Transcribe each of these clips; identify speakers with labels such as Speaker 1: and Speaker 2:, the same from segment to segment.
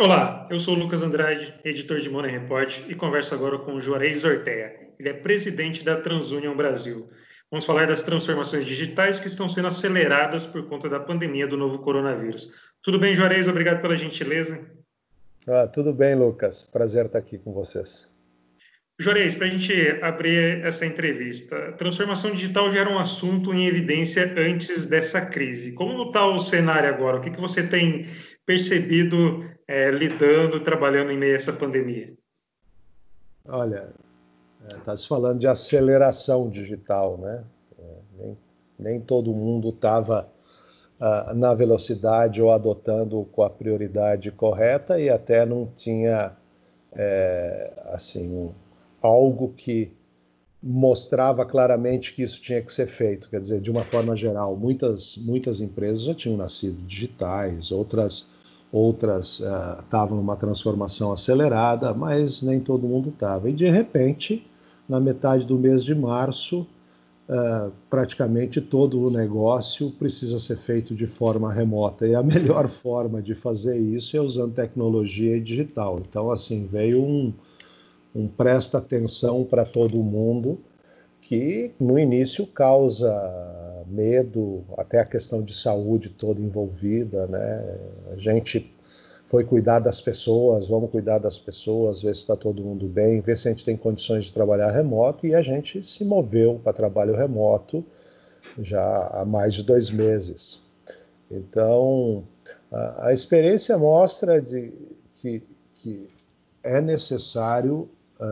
Speaker 1: Olá, eu sou o Lucas Andrade, editor de Money Report, e converso agora com o Juarez Ortega. Ele é presidente da TransUnion Brasil. Vamos falar das transformações digitais que estão sendo aceleradas por conta da pandemia do novo coronavírus. Tudo bem, Juarez? Obrigado pela gentileza.
Speaker 2: Tudo bem, Lucas. Prazer estar aqui com vocês.
Speaker 1: Juarez, para a gente abrir essa entrevista, transformação digital já era um assunto em evidência antes dessa crise. Como está o cenário agora? O que você tem percebido lidando, trabalhando em meio a essa pandemia?
Speaker 2: Olha, está se falando de aceleração digital, né? Nem todo mundo estava na velocidade ou adotando com a prioridade correta e até não tinha assim algo que mostrava claramente que isso tinha que ser feito. Quer dizer, de uma forma geral, muitas empresas já tinham nascido digitais, outras estavam numa transformação acelerada, mas nem todo mundo estava. E de repente, na metade do mês de março, praticamente todo o negócio precisa ser feito de forma remota. E a melhor forma de fazer isso é usando tecnologia e digital. Então, assim, veio um presta atenção para todo mundo, que no início causa medo, até a questão de saúde toda envolvida, né? A gente foi cuidar das pessoas, vamos cuidar das pessoas, ver se está todo mundo bem, ver se a gente tem condições de trabalhar remoto, e a gente se moveu para trabalho remoto já há mais de 2 meses. Então, a experiência mostra que é necessário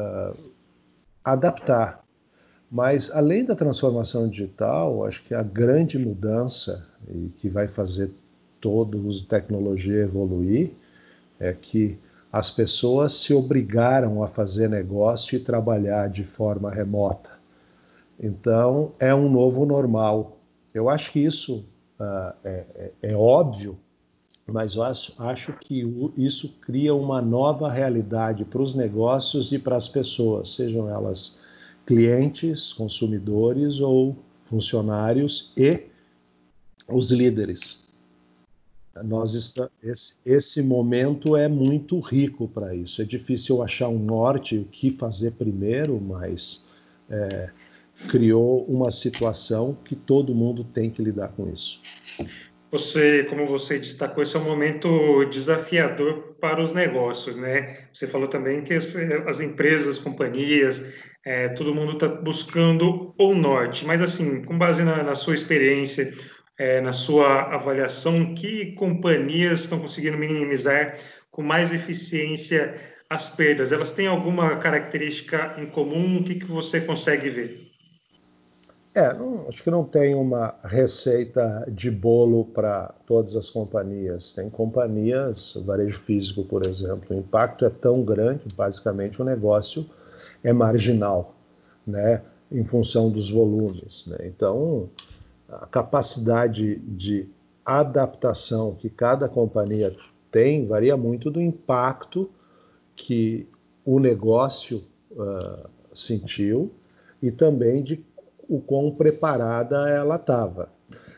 Speaker 2: adaptar. Mas, além da transformação digital, acho que a grande mudança, e que vai fazer todo o uso de tecnologia evoluir, é que as pessoas se obrigaram a fazer negócio e trabalhar de forma remota. Então, é um novo normal. Eu acho que isso é óbvio, mas eu acho que isso cria uma nova realidade para os negócios e para as pessoas, sejam elas clientes, consumidores ou funcionários e os líderes. Esse momento é muito rico para isso. É difícil achar um norte, o que fazer primeiro, mas criou uma situação que todo mundo tem que lidar com isso.
Speaker 1: Como você destacou, esse é um momento desafiador para os negócios, né? Você falou também que as empresas, as companhias, todo mundo está buscando o norte. Mas, assim, com base na sua experiência, na sua avaliação, que companhias estão conseguindo minimizar com mais eficiência as perdas? Elas têm alguma característica em comum? O que você consegue ver?
Speaker 2: Acho que não tem uma receita de bolo para todas as companhias. Tem companhias, varejo físico, por exemplo, o impacto é tão grande, basicamente o negócio é marginal, né, em função dos volumes, né? Então, a capacidade de adaptação que cada companhia tem varia muito do impacto que o negócio sentiu e também de o quão preparada ela estava.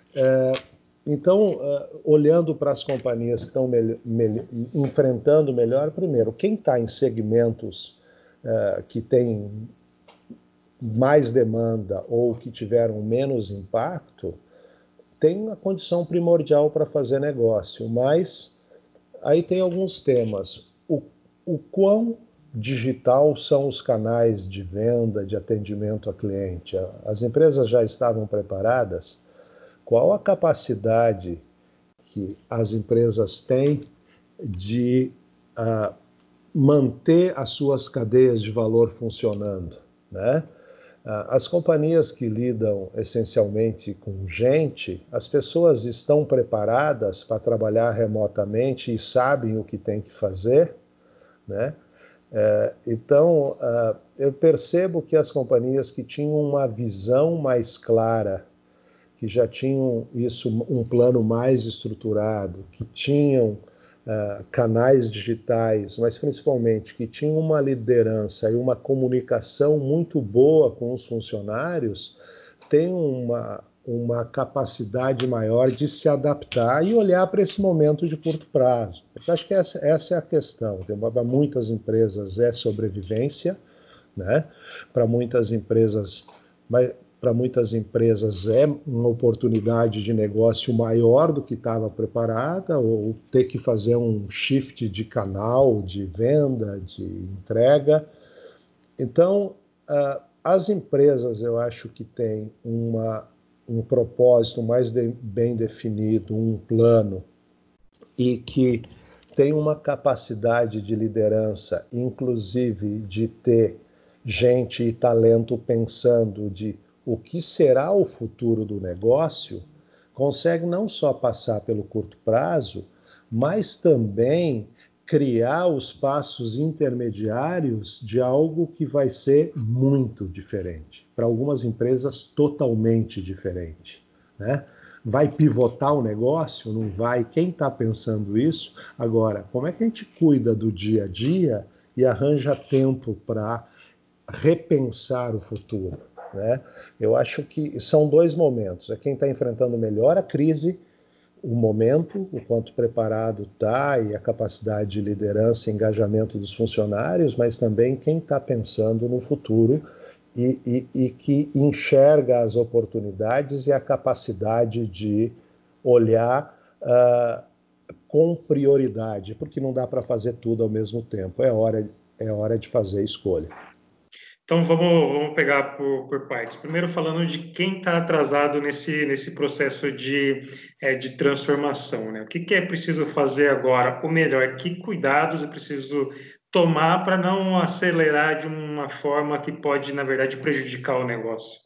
Speaker 2: Então, olhando para as companhias que estão enfrentando melhor, primeiro, quem está em segmentos que têm mais demanda ou que tiveram menos impacto, tem a condição primordial para fazer negócio, mas aí tem alguns temas. O quão digital são os canais de venda, de atendimento a cliente? As empresas já estavam preparadas? Qual a capacidade que as empresas têm de manter as suas cadeias de valor funcionando, né? As companhias que lidam essencialmente com gente, as pessoas estão preparadas para trabalhar remotamente e sabem o que tem que fazer, né? Então, eu percebo que as companhias que tinham uma visão mais clara, que já tinham isso, um plano mais estruturado, que tinham canais digitais, mas principalmente que tinham uma liderança e uma comunicação muito boa com os funcionários, tem uma capacidade maior de se adaptar e olhar para esse momento de curto prazo. Eu acho que essa é a questão. Para muitas empresas é sobrevivência, né? Para muitas empresas, é uma oportunidade de negócio maior do que estava preparada, ou ter que fazer um shift de canal, de venda, de entrega. Então, as empresas, eu acho que têm um propósito mais bem definido, um plano, e que tem uma capacidade de liderança, inclusive de ter gente e talento pensando de o que será o futuro do negócio, consegue não só passar pelo curto prazo, mas também criar os passos intermediários de algo que vai ser muito diferente. Para algumas empresas, totalmente diferente, né? Vai pivotar o negócio? Não vai? Quem está pensando isso? Agora, como é que a gente cuida do dia a dia e arranja tempo para repensar o futuro, né? Eu acho que são dois momentos. É quem está enfrentando melhor a crise, o momento, o quanto preparado está e a capacidade de liderança e engajamento dos funcionários, mas também quem está pensando no futuro e que enxerga as oportunidades e a capacidade de olhar com prioridade, porque não dá para fazer tudo ao mesmo tempo. É hora de fazer escolha.
Speaker 1: Então vamos pegar por partes. Primeiro falando de quem está atrasado nesse processo de transformação, né? O que é preciso fazer agora? Ou melhor, que cuidados é preciso tomar para não acelerar de uma forma que pode, na verdade, prejudicar o negócio?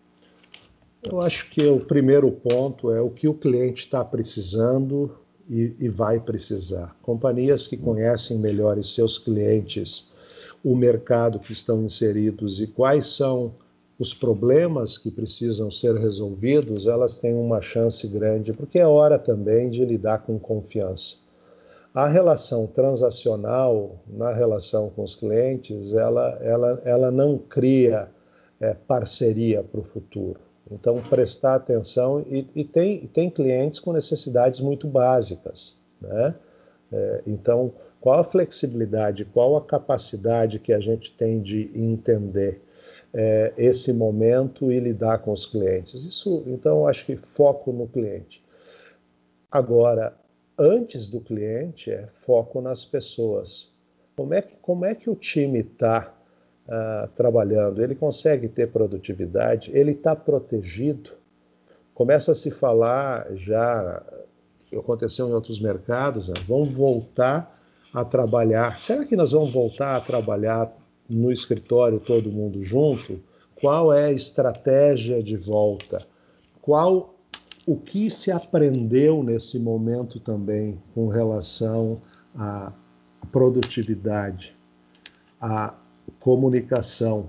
Speaker 2: Eu acho que o primeiro ponto é o que o cliente está precisando e vai precisar. Companhias que conhecem melhor seus clientes, o mercado que estão inseridos e quais são os problemas que precisam ser resolvidos, elas têm uma chance grande, porque é hora também de lidar com confiança. A relação transacional, na relação com os clientes, ela não cria parceria para o futuro. Então, prestar atenção, e tem clientes com necessidades muito básicas, né? Então, qual a flexibilidade, qual a capacidade que a gente tem de entender esse momento e lidar com os clientes? Isso, então, acho que foco no cliente. Agora, antes do cliente, é foco nas pessoas. Como é que o time está trabalhando? Ele consegue ter produtividade? Ele está protegido? Começa a se falar já, aconteceu em outros mercados, né? Vamos voltar a trabalhar. Será que nós vamos voltar a trabalhar no escritório todo mundo junto? Qual é a estratégia de volta? O que se aprendeu nesse momento também com relação à produtividade, à comunicação?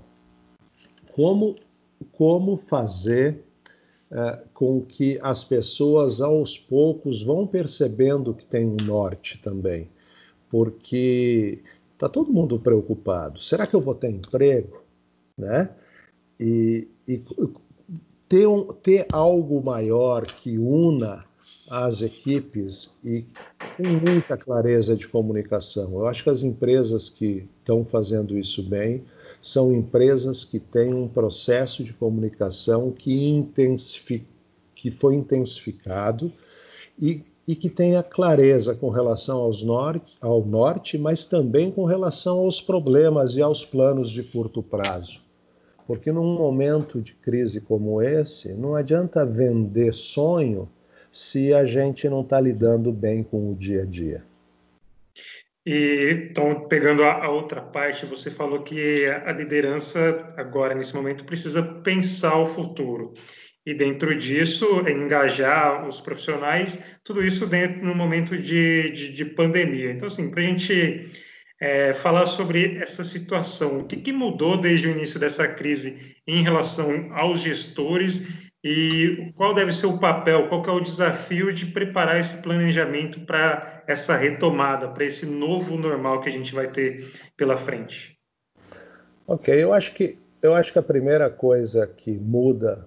Speaker 2: Como fazer com que as pessoas aos poucos vão percebendo que tem um norte também? Porque está todo mundo preocupado. Será que eu vou ter emprego? Né? E ter algo maior que una as equipes e com muita clareza de comunicação. Eu acho que as empresas que estão fazendo isso bem são empresas que têm um processo de comunicação que foi intensificado e que tenha clareza com relação ao norte, mas também com relação aos problemas e aos planos de curto prazo. Porque num momento de crise como esse, não adianta vender sonho se a gente não está lidando bem com o dia a dia.
Speaker 1: E então, pegando a outra parte, você falou que a liderança agora, nesse momento, precisa pensar o futuro. E dentro disso, engajar os profissionais, tudo isso dentro no momento de pandemia. Então, assim, para a gente falar sobre essa situação, o que mudou desde o início dessa crise em relação aos gestores e qual deve ser o papel, qual que é o desafio de preparar esse planejamento para essa retomada, para esse novo normal que a gente vai ter pela frente?
Speaker 2: Ok, eu acho que a primeira coisa que muda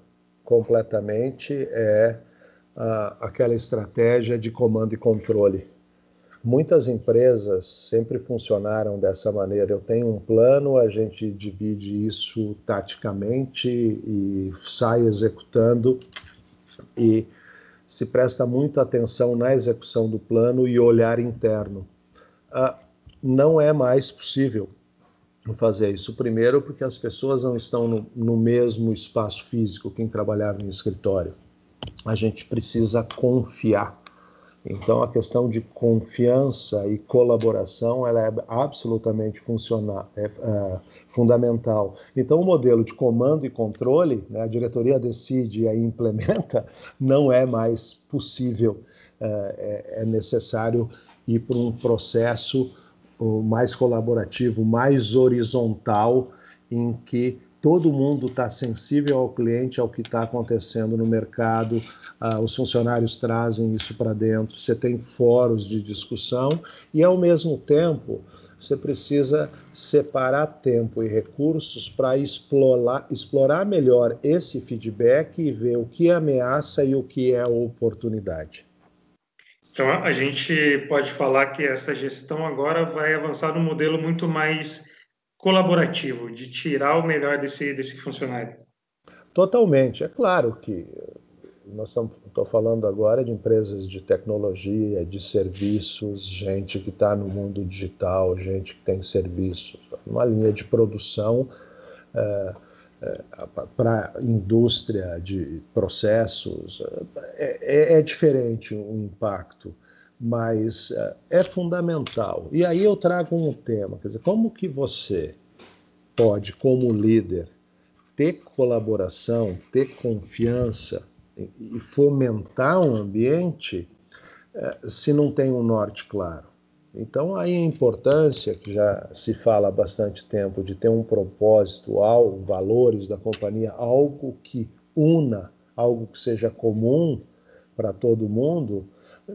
Speaker 2: completamente é aquela estratégia de comando e controle. Muitas empresas sempre funcionaram dessa maneira. Eu tenho um plano, a gente divide isso taticamente e sai executando, e se presta muita atenção na execução do plano e olhar interno. Não é mais possível fazer isso. Primeiro, porque as pessoas não estão no mesmo espaço físico, quem trabalhava em escritório. A gente precisa confiar. Então, a questão de confiança e colaboração, ela é absolutamente fundamental. Então, o modelo de comando e controle, né, a diretoria decide e aí implementa, não é mais possível. É necessário ir para um processo mais colaborativo, mais horizontal, em que todo mundo está sensível ao cliente, ao que está acontecendo no mercado. Os funcionários trazem isso para dentro, você tem fóruns de discussão e, ao mesmo tempo, você precisa separar tempo e recursos para explorar melhor esse feedback e ver o que é ameaça e o que é oportunidade.
Speaker 1: Então, a gente pode falar que essa gestão agora vai avançar num modelo muito mais colaborativo, de tirar o melhor desse funcionário.
Speaker 2: Totalmente. É claro que estou falando agora de empresas de tecnologia, de serviços, gente que está no mundo digital, gente que tem serviços, uma linha de produção para indústria de processos. É diferente o impacto, mas é fundamental. E aí eu trago um tema, quer dizer, como que você pode, como líder, ter colaboração, ter confiança e fomentar um ambiente se não tem um norte claro. Então, aí a importância, que já se fala há bastante tempo, de ter um propósito, valores da companhia, algo que una, algo que seja comum para todo mundo,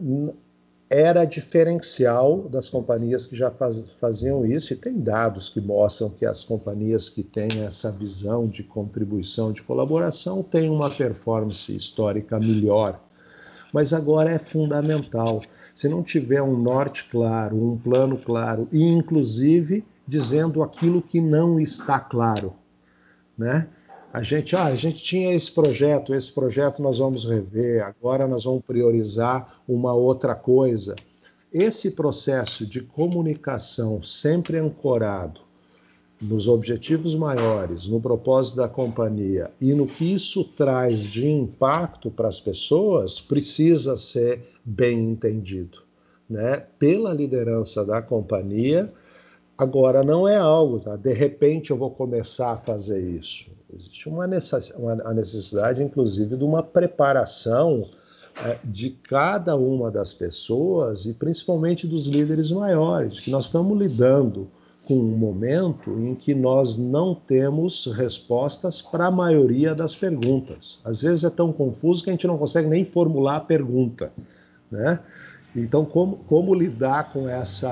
Speaker 2: era diferencial das companhias que já faziam isso, e tem dados que mostram que as companhias que têm essa visão de contribuição, de colaboração, têm uma performance histórica melhor. Mas agora é fundamental. Se não tiver um norte claro, um plano claro, e inclusive dizendo aquilo que não está claro, né? A gente tinha esse projeto nós vamos rever, agora nós vamos priorizar uma outra coisa. Esse processo de comunicação sempre ancorado nos objetivos maiores, no propósito da companhia e no que isso traz de impacto para as pessoas, precisa ser bem entendido, né? Pela liderança da companhia. Agora, não é algo, tá? De repente eu vou começar a fazer isso. Existe uma necessidade, inclusive, de uma preparação de cada uma das pessoas e principalmente dos líderes maiores, que nós estamos lidando com um momento em que nós não temos respostas para a maioria das perguntas. Às vezes é tão confuso que a gente não consegue nem formular a pergunta, né? Então, como lidar com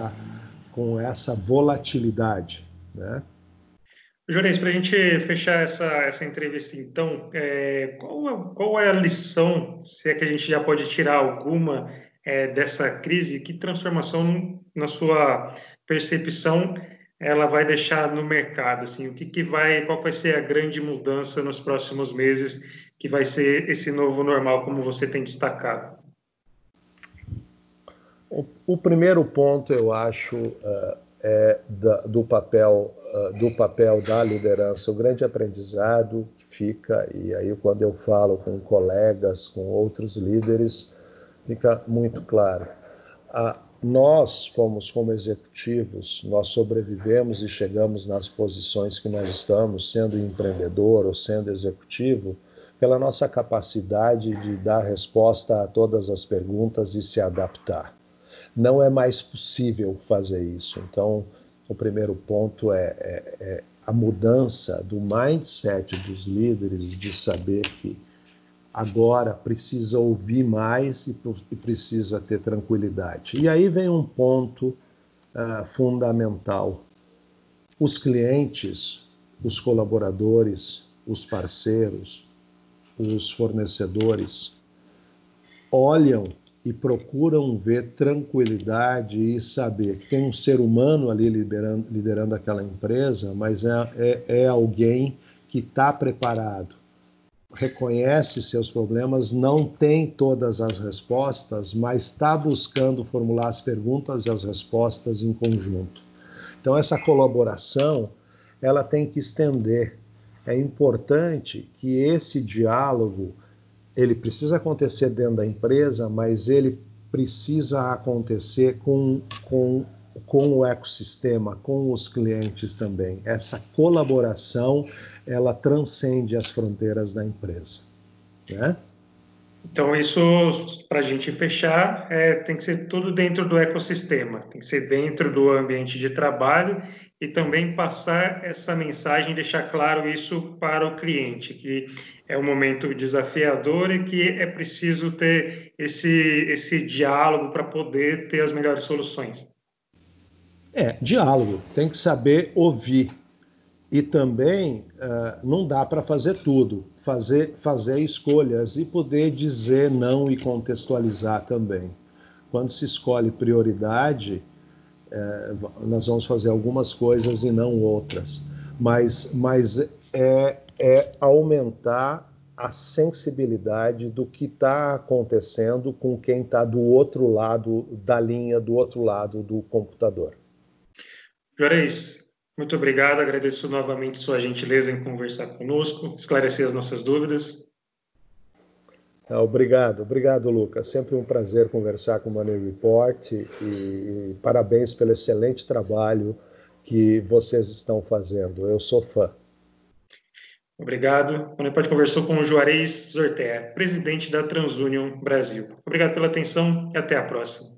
Speaker 2: essa volatilidade, né?
Speaker 1: Juarez, para a gente fechar essa entrevista, então, qual é a lição, se é que a gente já pode tirar alguma dessa crise? Que transformação, na sua percepção, ela vai deixar no mercado? Assim, qual vai ser a grande mudança nos próximos meses, que vai ser esse novo normal, como você tem destacado?
Speaker 2: O primeiro ponto, eu acho, do papel da liderança, o grande aprendizado que fica, e aí quando eu falo com colegas, com outros líderes, fica muito claro. Nós fomos como executivos, nós sobrevivemos e chegamos nas posições que nós estamos, sendo empreendedor ou sendo executivo, pela nossa capacidade de dar resposta a todas as perguntas e se adaptar. Não é mais possível fazer isso. Então, o primeiro ponto é a mudança do mindset dos líderes de saber que agora precisa ouvir mais e precisa ter tranquilidade. E aí vem um ponto fundamental. Os clientes, os colaboradores, os parceiros, os fornecedores olham e procuram ver tranquilidade e saber que tem um ser humano ali liderando aquela empresa, mas é alguém que está preparado, reconhece seus problemas, não tem todas as respostas, mas está buscando formular as perguntas e as respostas em conjunto. Então, essa colaboração, ela tem que estender. É importante que esse diálogo, ele precisa acontecer dentro da empresa, mas ele precisa acontecer com o ecossistema, com os clientes também. Essa colaboração, ela transcende as fronteiras da empresa, né?
Speaker 1: Então, isso, para a gente fechar, tem que ser tudo dentro do ecossistema, tem que ser dentro do ambiente de trabalho e também passar essa mensagem, deixar claro isso para o cliente, que é um momento desafiador e que é preciso ter esse diálogo para poder ter as melhores soluções.
Speaker 2: Diálogo, tem que saber ouvir. E também não dá para fazer tudo, fazer escolhas e poder dizer não e contextualizar também. Quando se escolhe prioridade, nós vamos fazer algumas coisas e não outras, mas é aumentar a sensibilidade do que está acontecendo com quem está do outro lado da linha, do outro lado do computador.
Speaker 1: Juarez, muito obrigado, agradeço novamente sua gentileza em conversar conosco, esclarecer as nossas dúvidas.
Speaker 2: Obrigado, Lucas. Sempre um prazer conversar com o Money Report e parabéns pelo excelente trabalho que vocês estão fazendo. Eu sou fã.
Speaker 1: Obrigado. O Moneypod conversou com o Juarez Zortea, presidente da TransUnion Brasil. Obrigado pela atenção e até a próxima.